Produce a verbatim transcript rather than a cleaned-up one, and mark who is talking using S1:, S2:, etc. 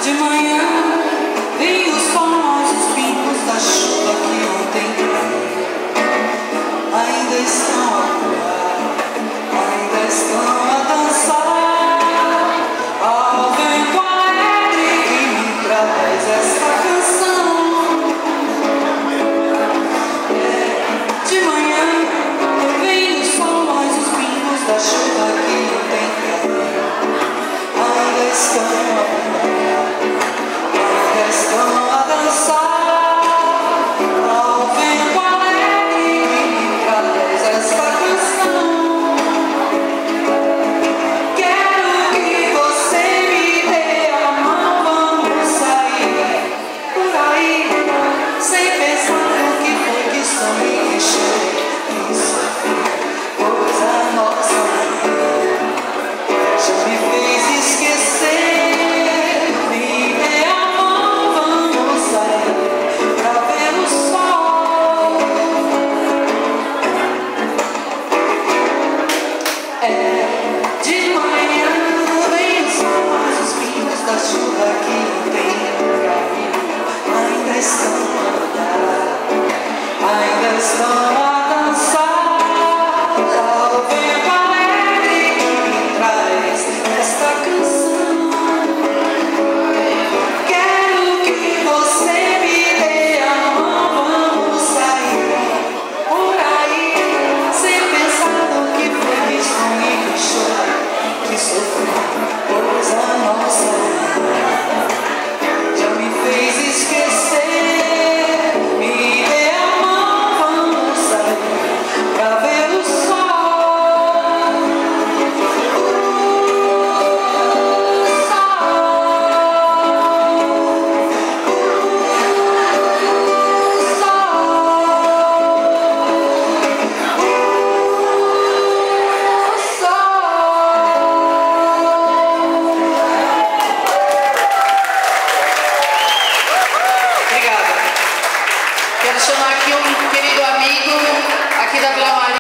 S1: De manhã vem o sol, mas os pingos da chuva que ontem ainda estão a voar, ainda estão a dançar ao vento alegre que me traz essa canção. É, de manhã vem o sol, mas os pingos da chuva que ontem ainda estão a voar, estão a dançar ao vento alegre que me traz essa canção. Quero que você me dê a mão, vamos sair por aí, sem pensar no que foi que sonhei, que chorei, que sofri, pois a nossa já me fez esquecer. De manhã vem o sol, mas os pingos da chuva que ontem caiu ainda estão a andar, ainda estão a dançar ao vento alegre que me traz esta canção. Quero que você me dê a mão, vamos sair por aí, sem pensar no que foi que sonhei, que chorei, que sofri, pois a nossa já me fez esquecer. Me dê a mão, vamos sair pra ver o sol. O Quero chamar aqui um querido amigo aqui da Vila Maria.